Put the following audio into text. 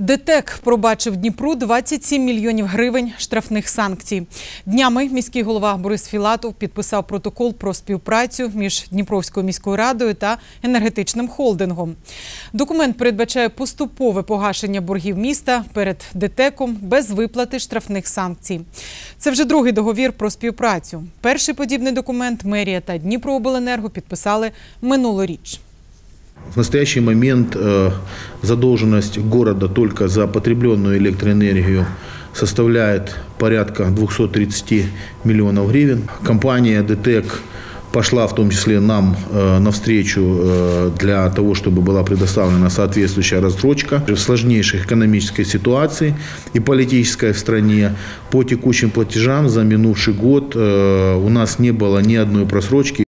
ДТЕК пробачив Дніпру 27 мільйонів гривень штрафних санкцій. Днями міський голова Борис Філатов підписав протокол про співпрацю між Дніпровською міською радою та енергетичним холдингом. Документ передбачає поступове погашення боргів міста перед ДТЕКом без виплати штрафних санкцій. Це вже другий договір про співпрацю. Перший подібний документ мерія та Дніпрообленерго підписали минулоріч. В настоящий момент задолженность города только за потребленную электроэнергию составляет порядка 230 миллионов гривен. Компания ДТЕК пошла в том числе нам навстречу для того, чтобы была предоставлена соответствующая рассрочка. В сложнейшей экономической ситуации и политической в стране по текущим платежам за минувший год у нас не было ни одной просрочки.